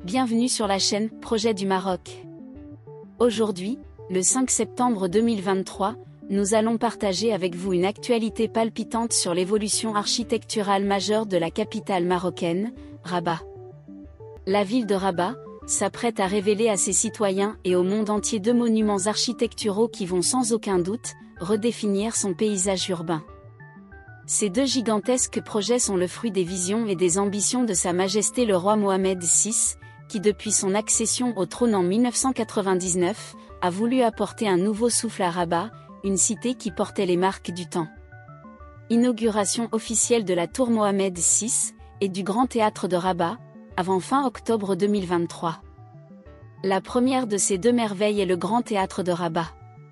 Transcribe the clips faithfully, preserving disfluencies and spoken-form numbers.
Bienvenue sur la chaîne Projet du Maroc. Aujourd'hui, le cinq septembre deux mille vingt-trois, nous allons partager avec vous une actualité palpitante sur l'évolution architecturale majeure de la capitale marocaine, Rabat. La ville de Rabat s'apprête à révéler à ses citoyens et au monde entier deux monuments architecturaux qui vont sans aucun doute redéfinir son paysage urbain. Ces deux gigantesques projets sont le fruit des visions et des ambitions de Sa Majesté le roi Mohamed six, qui depuis son accession au trône en mille neuf cent quatre-vingt-dix-neuf, a voulu apporter un nouveau souffle à Rabat, une cité qui portait les marques du temps. Inauguration officielle de la tour Mohamed six, et du Grand Théâtre de Rabat, avant fin octobre deux mille vingt-trois. La première de ces deux merveilles est le Grand Théâtre de Rabat.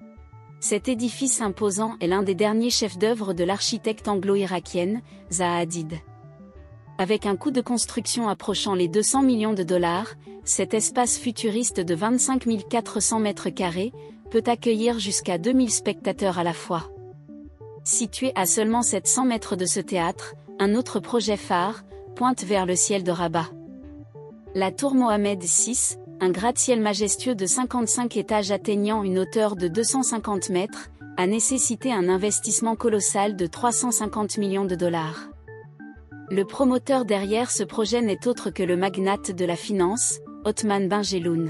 Cet édifice imposant est l'un des derniers chefs-d'œuvre de l'architecte anglo-irakienne, Zaha Hadid. Avec un coût de construction approchant les deux cents millions de dollars, cet espace futuriste de vingt-cinq mille quatre cents mètres carrés peut accueillir jusqu'à deux mille spectateurs à la fois. Situé à seulement sept cents mètres de ce théâtre, un autre projet phare pointe vers le ciel de Rabat. La tour Mohamed six, un gratte-ciel majestueux de cinquante-cinq étages atteignant une hauteur de deux cent cinquante mètres, a nécessité un investissement colossal de trois cent cinquante millions de dollars. Le promoteur derrière ce projet n'est autre que le magnate de la finance, Othman Benjelloun.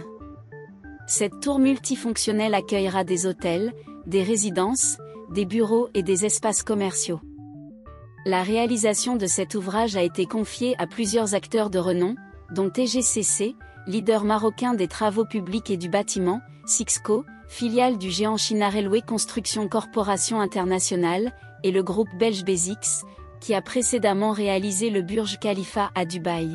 Cette tour multifonctionnelle accueillera des hôtels, des résidences, des bureaux et des espaces commerciaux. La réalisation de cet ouvrage a été confiée à plusieurs acteurs de renom, dont T G C C, leader marocain des travaux publics et du bâtiment, Sixco, filiale du géant China Railway Construction Corporation International, et le groupe belge Besix, qui a précédemment réalisé le Burj Khalifa à Dubaï.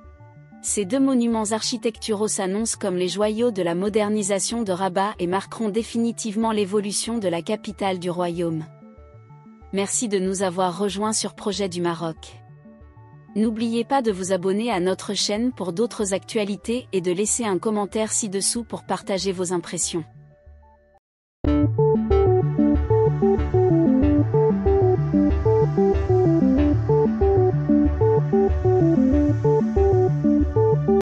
Ces deux monuments architecturaux s'annoncent comme les joyaux de la modernisation de Rabat et marqueront définitivement l'évolution de la capitale du royaume. Merci de nous avoir rejoints sur Projet du Maroc. N'oubliez pas de vous abonner à notre chaîne pour d'autres actualités et de laisser un commentaire ci-dessous pour partager vos impressions.